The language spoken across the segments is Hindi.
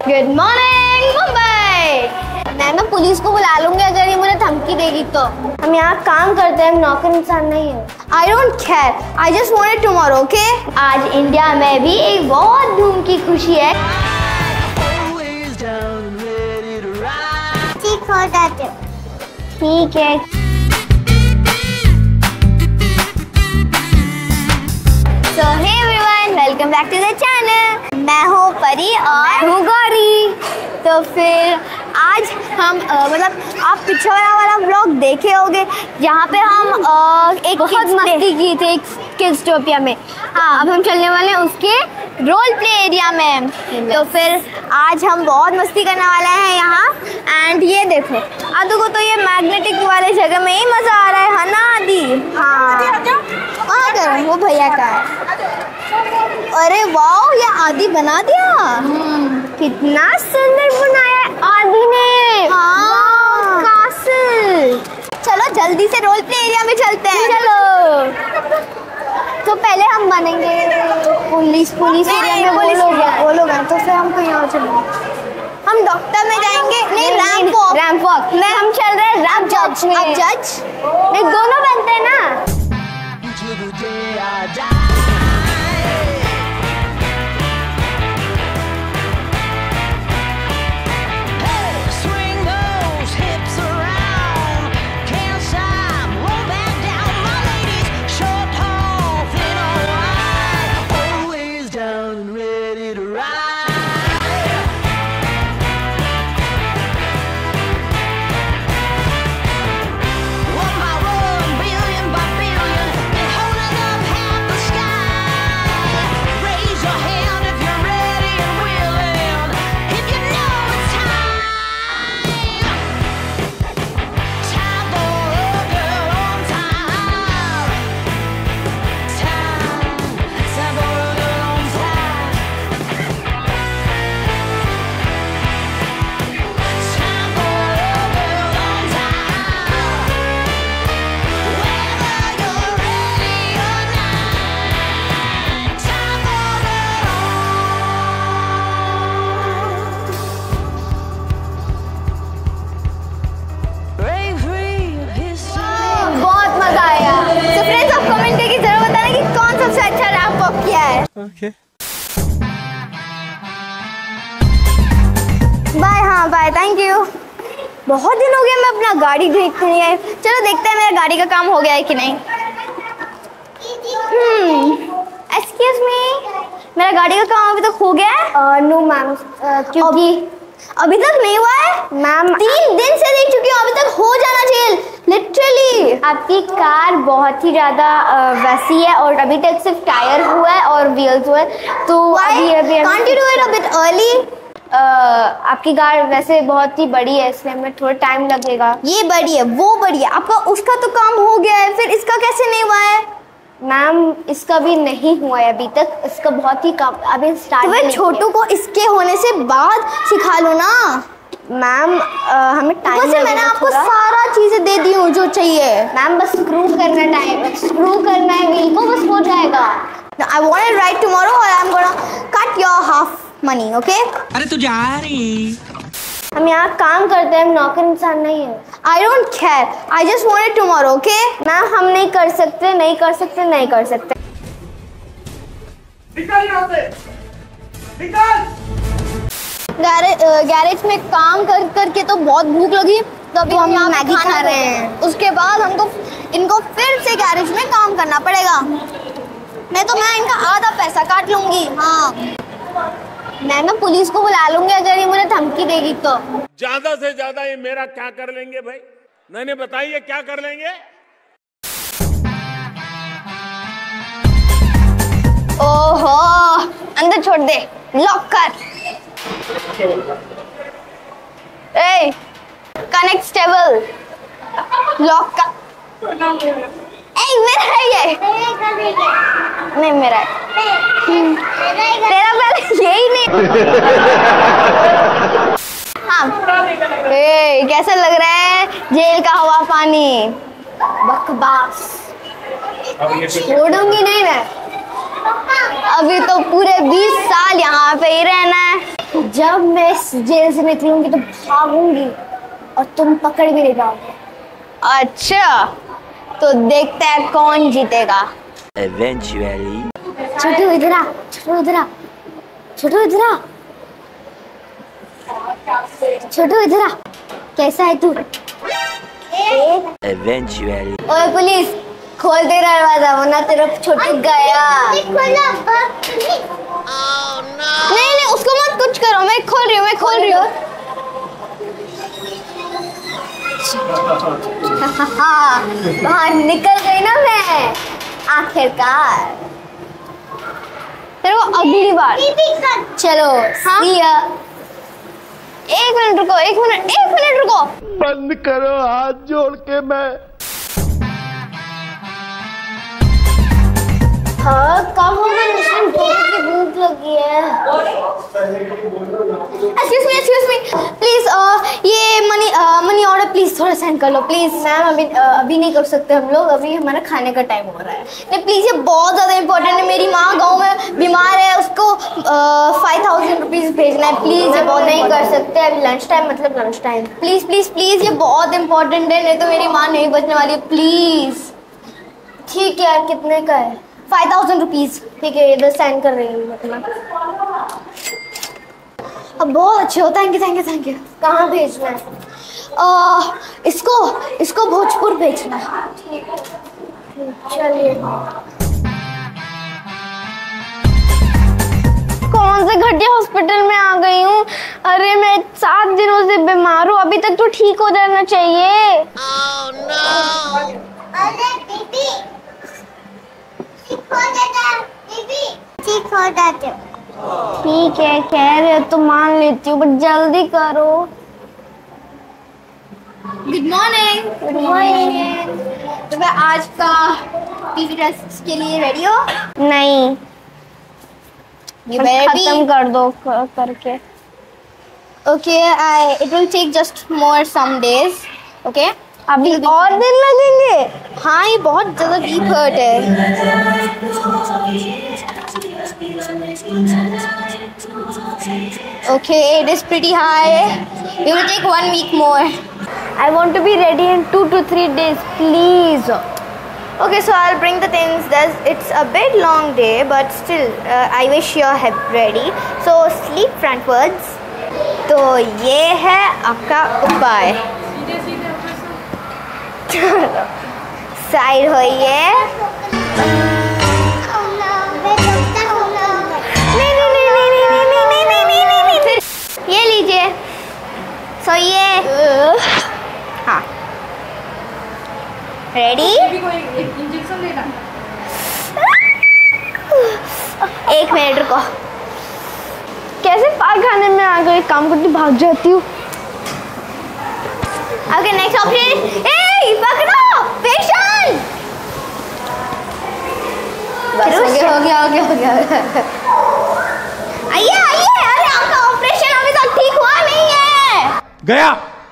Good morning Mumbai. मैं ना पुलिस को बुला लूंगी अगर ये मुझे धमकी देगी तो। हम यहाँ काम करते हैं, नौकर इंसान नहीं है। I don't care, I just want it tomorrow, okay? आज इंडिया में भी एक बहुत धूम की खुशी है। ठीक हो जाते, ठीक है। So hey everyone, welcome back to the channel। मैं हूँ परी और हूँ गौरी। तो फिर आज हम मतलब आप पिछले वाला व्लॉग देखे होंगे जहाँ पे हम एक बहुत मस्ती की थी किड्सटोपिया में। हाँ, अब हम चलने वाले हैं उसके रोल प्ले एरिया में। तो फिर आज हम बहुत मस्ती करने वाले हैं यहाँ। एंड ये देखो आदू को तो ये मैग्नेटिक वाले जगह में ही मज़ा आ रहा है ना आदि? हाँ, कहाँ करूँ, वो भैया का है। अरे वाओ, ये आदि बना दिया। कितना सुंदर बनाया है आदि ने। हाँ, कासल। चलो जल्दी से रोल प्ले एरिया में चलते हैं। चलो। तो पहले हम बनेंगे पुलिस एरिया में। वो लोग हैं तो फिर हम कहीं और चलेंगे। हम डॉक्टर में जाएंगे। नहीं, रैंप वॉक में हम चल रहे हैं। रैंप जज में। अब जज नहीं, दोनों बनते हैं ना। Okay. बाय। हाँ बाय, थैंक यू। बहुत दिन हो गए मैं अपना गाड़ी देखते नहीं है। चलो देखते हैं मेरा गाड़ी का काम हो गया है कि नहीं। एक्सक्यूज मी, मेरा गाड़ी का काम अभी तक हो गया है? नो मैम, क्योंकि अभी तक नहीं हुआ है मैम। 3 दिन से देख चुकी हूँ, अभी तक हो जाना चाहिए लिटरली। आपकी कार बहुत ही ज़्यादा वैसी है और अभी तक सिर्फ टायर हुआ है और व्हील्स हुए, तो अभी can't you do it a bit early? आपकी कार वैसे बहुत ही बड़ी है, इसलिए हमें थोड़ा टाइम लगेगा। ये बड़ी है, वो बड़ी है, आपका उसका तो काम हो गया है, फिर इसका कैसे नहीं हुआ है? मैम इसका भी नहीं हुआ है अभी तक, इसका बहुत ही कम अभी स्टार्ट। तो छोटू को इसके होने से बाद सिखा लो ना मैम। हमें टाइम लगेगा। मैंने आपको सारा चीजें दे दी हूँ जो चाहिए मैम, बस स्क्रू करना है व्हील को, बस हो जाएगा। I want it right tomorrow or I'm gonna cut your half money, okay? अरे तू जा रही। हम यहाँ काम करते हैं, नौकर इंसान नहीं है। I don't care, I just want it tomorrow, okay? Ma'am हम नहीं कर सकते। निकल यहाँ से, निकल। गैरेज में काम करके तो बहुत भूख लगी, तो अभी हम यहाँ मैगी खा रहे हैं। उसके बाद हमको इनको फिर से गैरेज में काम करना पड़ेगा, नहीं तो मैं इनका आधा पैसा काट लूंगी। हाँ, मैं ना पुलिस को बुला लूंगी अगर ये मुझे धमकी देगी तो। ज्यादा से ज्यादा ये मेरा क्या कर लेंगे भाई? नहीं बताइए क्या कर लेंगे? ओहो, अंदर छोड़ दे, लॉक कर। ए, कनेक्टेबल, लॉक कर। ए, मेरा है ये। नहीं मेरा है। तेरा पहले यही नहीं। हाँ, कैसा लग रहा है जेल का हवा पानी? बकवास, छोड़ूंगी नहीं मैं। अभी तो पूरे 20 साल यहाँ पे ही रहना है। जब मैं इस जेल से निकलूंगी तो भागूंगी और तुम पकड़ भी नहीं पाओगे। अच्छा, तो देखते हैं कौन जीतेगा। Eventually. छोटू इधर आ, छोटू इधर आ, छोटू इधर आ, छोटू इधर आ। कैसा है तू? Eventually. ओए पुलिस, खोल दे दरवाजा वरना तेरा छोटू गया। नहीं नहीं, उसको मत कुछ करो, मैं खोल रही हूँ, मैं खोल रही हूँ। बाहर निकल गई ना मैं, आखिरकार। तेरे को अगली बार चलो। हाँ? एक मिनट रुको, एक मिनट रुको। बंद करो हाथ जोड़ के मैं। हाँ, कब होगा मिशन? बहुत की भूख लगी है। Excuse me, प्लीज ये मनी ऑर्डर प्लीज थोड़ा सेंड कर लो प्लीज। मैम अभी नहीं कर सकते हम लोग, अभी हमारा खाने का टाइम हो रहा है। नहीं प्लीज, ये बहुत ज़्यादा इम्पोर्टेंट है। मेरी माँ गाँव में बीमार है, उसको 5000 रुपीज़ भेजना है प्लीज़। ये बहुत नहीं कर सकते अभी, लंच टाइम मतलब lunch time. Please please please, ये बहुत इम्पोर्टेंट है, नहीं तो मेरी माँ नहीं बचने वाली है। प्लीज़। ठीक है, कितने का है? 5000 रुपीज़। ठीक है, इधर सेंड कर रही हूँ अपना। अब बहुत अच्छे हो, थैंक यू। कहाँ भेजना है? इसको भोजपुर भेजना है। चलिए। कौन से घटिया हॉस्पिटल में आ गई हूँ? अरे मैं 7 दिनों से बीमार हूँ, अभी तक तो ठीक हो जाना चाहिए। Oh, no. अरे दीदी, ठीक हो जाते। ठीक है, कह रहे हो तो मान लेती हूँ, बट जल्दी करो। Good morning. तो मैं आज का टीवी टेस्ट के लिए रेडी हो? नहीं, खत्म कर दो करके। Okay, it will take just more some days. Okay, अभी और दिन लगेंगे? हाँ, ये बहुत ज़्यादा डीप हर्ट है। Okay, it is pretty high. It will take 1 week more. I want to be ready in 2 to 3 days, please. Okay, so I'll bring the things. It's a bit long day, but still, I wish you're ready. So sleep frontwards. तो ये है आपका उपाय। साइड होइए। ये लीजिए, सोइए। हाँ, रेडी? इंजेक्शन लेना। 1 मिनट रुको। कैसे पायखाने में आ गई, काम करती भाग जाती हूँ। Okay, next option. ए पकड़ो पेशेंट। बस हो गया। आइए। अरे आपका ऑपरेशन अभी तक ठीक हुआ नहीं है। गया।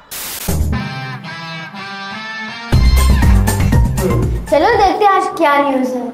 चलो देखते हैं आज क्या न्यूज़ है।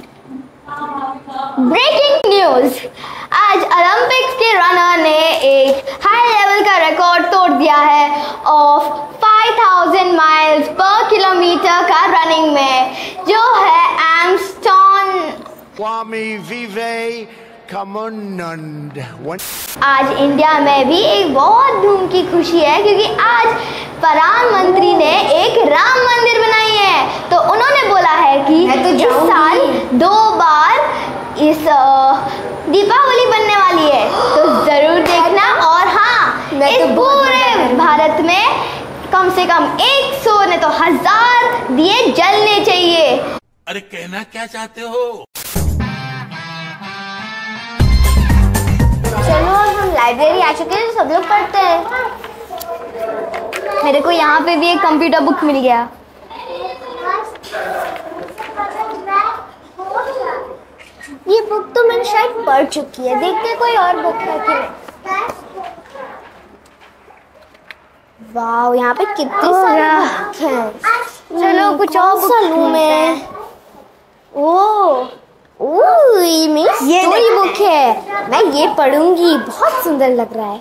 ब्रेकिंग न्यूज़, आज ओलंपिक्स के रनर ने एक हाई लेवल का रिकॉर्ड तोड़ दिया है ऑफ 5000 माइल्स पर किलोमीटर का रनिंग में, जो है आर्मस्ट्रॉन्ग। Swami Vivekananda. आज इंडिया में भी एक बहुत धूम की खुशी है, क्योंकि आज प्रधानमंत्री ने एक राम मंदिर बनाई है। तो उन्होंने बोला है कि इस साल 2 बार इस दीपावली बनने वाली है, तो जरूर देखना। और हाँ, इस पूरे भारत में कम से कम 100 नहीं तो 1000 दिए जलने चाहिए। अरे कहना क्या चाहते हो? चलो हम लाइब्रेरी आ चुके हैं, सब लोग पढ़ते हैं। मेरे को यहाँ पे भी एक कंप्यूटर बुक मिल गया। ये बुक तो मैंने शायद पढ़ चुकी है, देखते हैं कोई और बुक है कि नहीं। वाह, यहाँ पे कितने सारे बुक हैं। चलो कुछ और बुक लूँ मैं। ओह, ओह, ये मेरी स्टोरी बुक है, मैं ये पढ़ूंगी, बहुत सुंदर लग रहा है।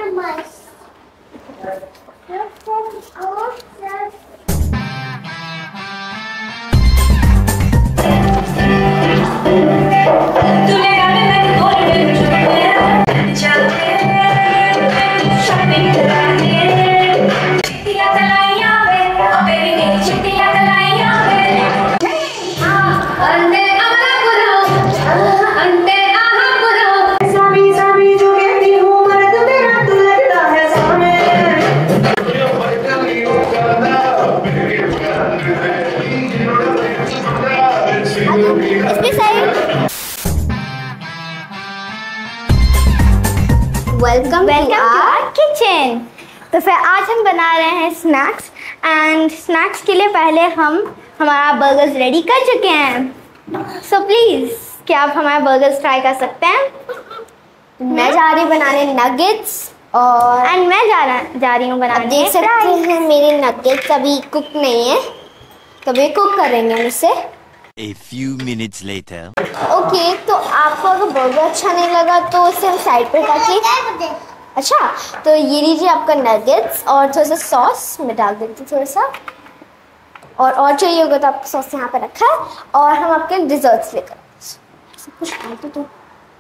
Welcome to our kitchen. तो फिर आज हम बना रहे हैं स्नैक्स, एंड स्नैक्स के लिए पहले हम हमारा बर्गर्स रेडी कर चुके हैं। सो प्लीज़ क्या आप हमारा बर्गर्स ट्राई कर सकते हैं? मैं जा रही हूँ बनाने नगेट्स, और एंड मैं जा रही हूँ बनाने। देख सकते हैं मेरे नगेट्स अभी कुक नहीं है, कभी कुक करेंगे मुझसे। A few minutes later. Okay, तो आपको अगर बर्गर अच्छा नहीं लगा तो उसे हम साइड पे रखिए। अच्छा, तो ये लीजिए आपका नगेट्स और थोड़ा सा सॉस मैं डाल देती हूँ थोड़ा सा, और चाहिए होगा तो आपका सॉस यहाँ पे रखा है। और हम आपके डिजर्ट्स लेकर सब कुछ डाल दो।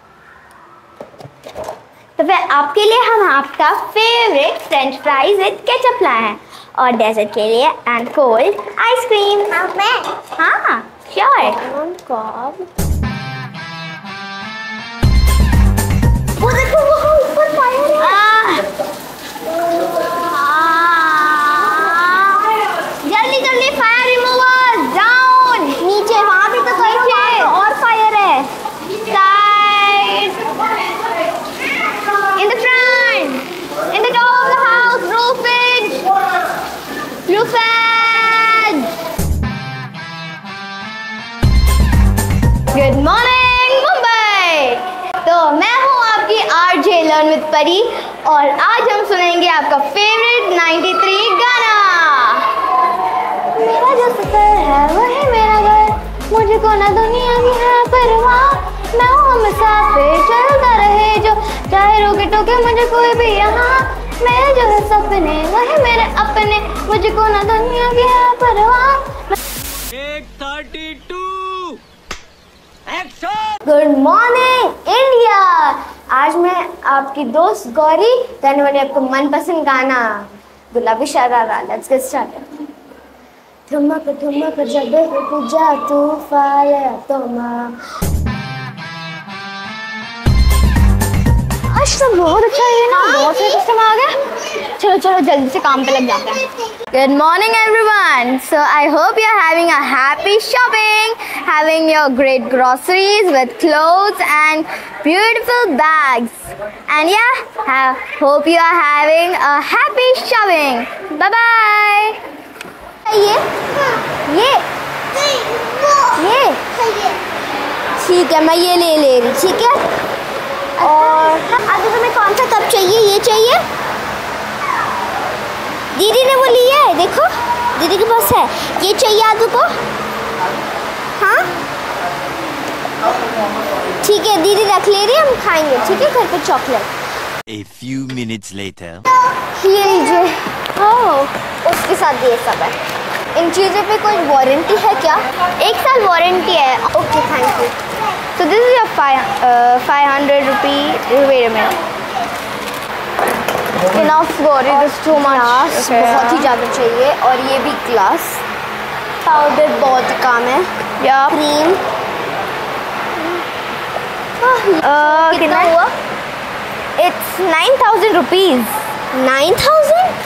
तो फिर आपके लिए हम आपका favourite French fries with ketchup लाए हैं, और डेजर्ट के लिए एंड कोल्ड आइसक्रीम। हाँ श्योर। वो देखो वहाँ ऊपर फायर है। जल्दी जल्दी फायर रिमूवर्स डाउन। नीचे वहाँ भी तो कोई और फायर है। Side, in the front, in the top of the house, roof edge, roof edge. Good morning Mumbai. तो मैं हूँ आपकी आरजे लर्न विद परी, और आज हम सुनेंगे आपका फेवरेट 93 गाना। मेरा जो सफर है वो है मेरा घर, मुझको ना दुनिया की है परवाह, मैं हूँ मुसाफिर चलता रहे जो, चाहे रोके टोके मुझे कोई भी यहाँ, मेरे जो है सपने वो है मेरे अपने, मुझको ना दुनिया की है परवाह। 32 गुड मॉर्निंग इंडिया। आज मैं आपकी दोस्त गौरी गाने वाली आपको मनपसंद गाना गुलाबी शरारा। Let's get started. ठुमक ठुमक जब जा तूफान तुमा। आज तो बहुत अच्छा है ना, बहुत से कस्टमर आ गए। चलो चलो जल्दी से काम पे लग जाते हैं। Good morning everyone. So I hope you're having a happy shopping, having your great groceries with clothes and beautiful bags. And yeah, I hope you are having a happy shopping. Bye bye. ये ठीक है, मैं ये ले रही, ठीक है। और आगे तुम्हें कौन सा कप चाहिए? ये चाहिए? दीदी ने वो लिया है, देखो दीदी के पास है। ये चाहिए आदू को? हाँ ठीक है, दीदी रख ले रही है, हम खाएंगे, ठीक है, घर पे chocolate. A few minutes later. ये लीजिए। ओह, उसके साथ ये सब है। इन चीज़ों पे कोई वारंटी है क्या? 1 साल वारंटी है। Okay thank you. So this is your 500 rupee. Wait a minute. Enough, Gauri. This is too much. Okay. बहुत ही ज़्यादा चाहिए। और ये भी ग्लास, पाउडर बहुत काम है। या क्रीम। कितना हुआ? It's 9,000 rupees. 9,000?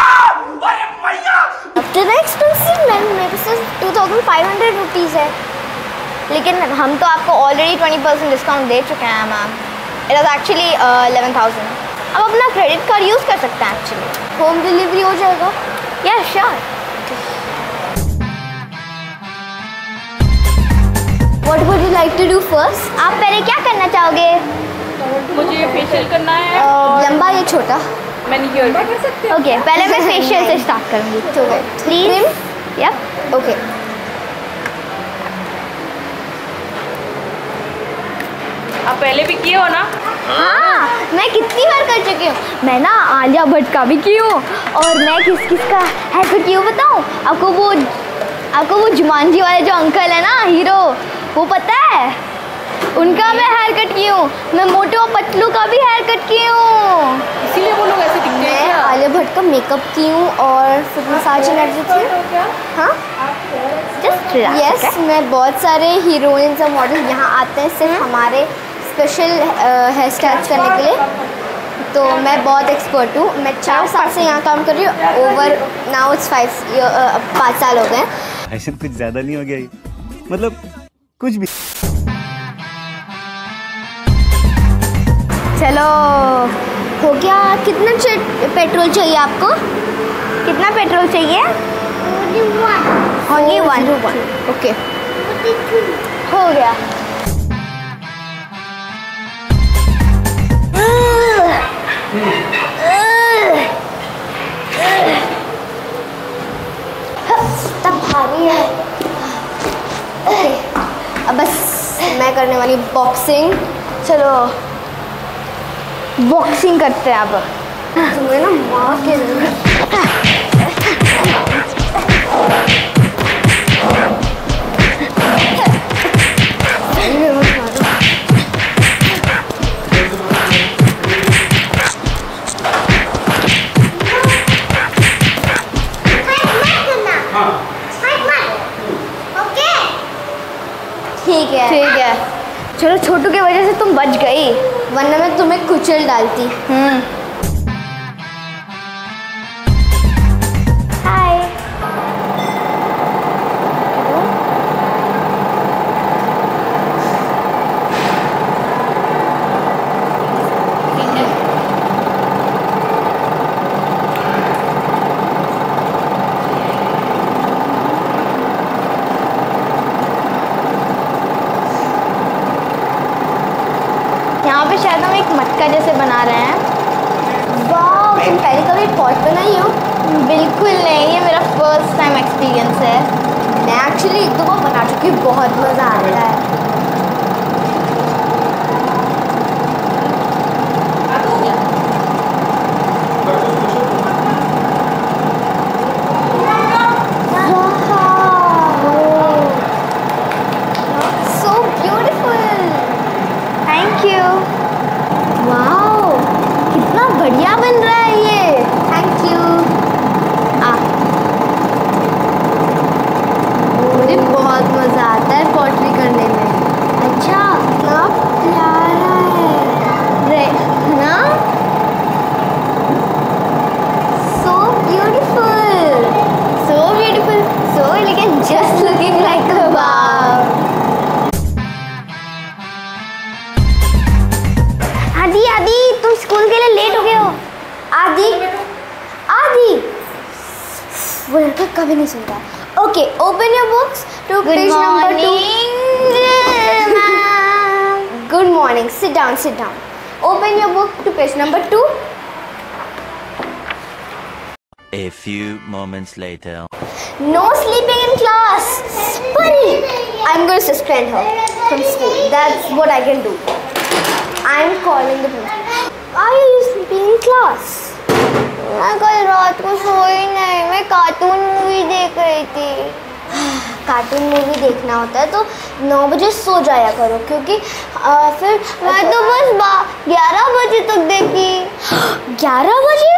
इतना एक्सपेंसिव? मेरे पास 2,500 रुपीज़ है। लेकिन हम तो आपको ऑलरेडी 20% डिस्काउंट दे चुके हैं मैम। It is actually 11,000। अब अपना क्रेडिट कार्ड यूज़ कर सकते हैं एक्चुअली। होम डिलीवरी हो जाएगा? या sure. What would you like to do first? आप पहले क्या करना चाहोगे? मुझे फेशियल करना है। लंबा या छोटा? मैनिक्योर कर सकते हैं। ओके, पहले मैं फेशियल से स्टार्ट करूँगी। तो प्लीज। Yup okay. आप पहले भी किए हो ना? हाँ, मैं कितनी बार कर चुकी हूँ। मैं ना आलिया भट्ट का भी की हूँ और मैं किस किस का हेयर कट की हूँ बताऊँ आपको? वो जुमानजी वाले जो अंकल है ना हीरो, वो पता है? उनका मैं हेयर कट की हूँ। मैं मोटे और पतलू का भी हेयर कट की हूँ। इसीलिए वो लोग ऐसे दिखते हैं मैं क्या? आलिया भट्ट का मेकअप की हूँ और फिर मसाज एनर्जी की हूँ। हाँ जस्ट यस, मैं बहुत सारे हीरोइंस और मॉडल यहाँ आते हैं सिर्फ हमारे स्पेशल हेयर स्टाइल्स करने के लिए। तो मैं बहुत एक्सपर्ट हूँ। मैं 4 साल से यहाँ काम कर रही हूँ। ओवर नाउ इट्स 5 साल हो गए। ऐसा कुछ ज़्यादा नहीं हो गया ये? मतलब कुछ भी। चलो हो गया। कितना पेट्रोल चाहिए आपको? कितना पेट्रोल चाहिए? Only one. ओके हो गया। तब भारी है। ओके अब बस मैं करने वाली बॉक्सिंग। चलो बॉक्सिंग करते हैं अब। तुम्हें ना मार के ठीक है। चलो छोटू की वजह से तुम बच गई, वरना मैं तुम्हें कुचल डालती। हाय। यहाँ पे शायद हम एक मटका जैसे बना रहे हैं। वाह, तुम पहले कभी पॉट बनाई हो? बिल्कुल नहीं, ये मेरा फर्स्ट टाइम एक्सपीरियंस है। मैं एक्चुअली 1-2 बार बना चुकी हूँ, बहुत मज़ा आता है। So beautiful. Thank you. Wow, कितना बढ़िया बन रहा है ये। Thank you. मुझे बहुत मज़ा आता है पॉटरी करने में। अच्छा, कितना प्यारा है ना? So beautiful, so beautiful, so elegant, just looking like a wow. आदि तुम स्कूल के लिए लेट हो गए हो। आदि वो लड़का कभी नहीं सुनता। Okay, open your books to page number 2। Good morning, sit down. Open your book to page number 2। A few moments later. No sleeping in class. Pari, I'm going to suspend her from school. That's what I can do. I'm calling the principal. Are you sleeping in class? मैं कल रात को सोई नहीं, मैं कार्टून मूवी देख रही थी। कार्टून मूवी देखना होता है तो 9 बजे सो जाया करो, क्योंकि फिर मैं तो बस 11 बजे तक देखी। 11 बजे?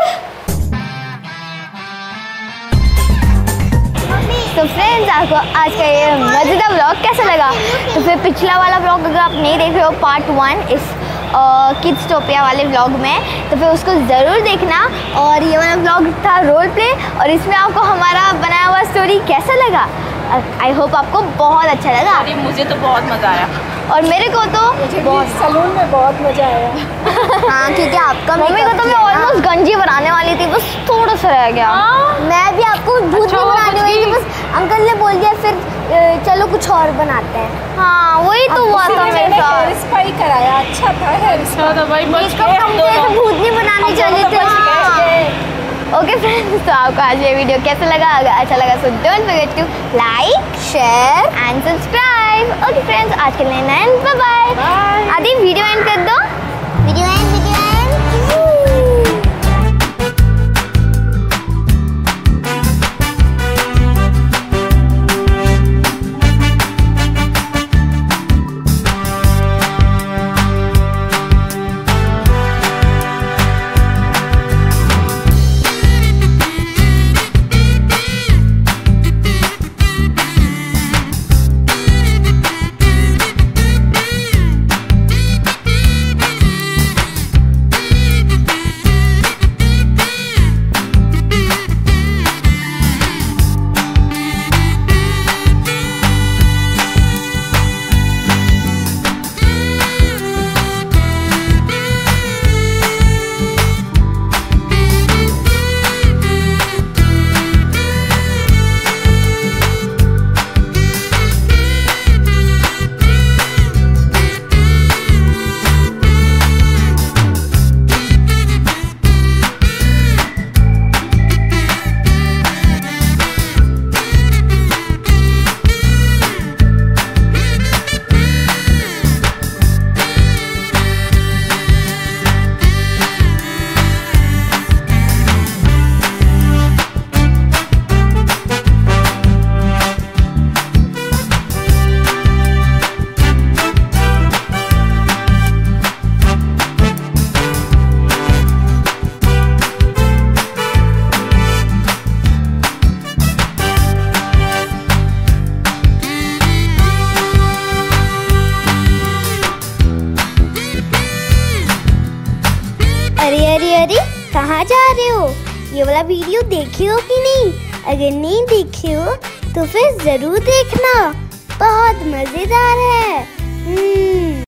तो फ्रेंड्स, आपको आज का ये मज़ेदार व्लॉग कैसा लगा? तो फिर पिछला वाला व्लॉग अगर आप नहीं देख रहे हो, पार्ट 1 इस किड्सटोपिया वाले व्लॉग में, तो फिर उसको ज़रूर देखना। और ये वाला व्लॉग था रोल प्ले, और इसमें आपको हमारा बनाया हुआ स्टोरी कैसा लगा? आई होप आपको बहुत अच्छा लगा। अरे मुझे तो बहुत मज़ा आया, और मेरे को तो बहुत सैलून में बहुत मज़ा आया। हाँ, क्योंकि आपका मम्मी को तो मैं ऑलमोस्ट गंजी बनाने वाली थी, बस थोड़ा सा रह गया। मैं भी आपको भूत बनाने वाली थी, बस अंकल ने बोल दिया फिर चलो कुछ और बनाते हैं। हाँ, वही तो हुआ था मेरे साथ। हेयर स्पाई कराया, अच्छा था हेयर स्पाई। भाई भूतनी बनाने चले थे। ओके फ्रेंड्स, तो आपको आज ये वीडियो कैसा लगा? अगर अच्छा लगा तो don't forget to like, share and subscribe. Okay friends, आज के लिए बाय बाय। आदि वीडियो एंड कर दो। Video end. अरे कहाँ जा रहे हो? ये वाला वीडियो देखे हो कि नहीं? अगर नहीं देखे हो तो फिर जरूर देखना, बहुत मजेदार है।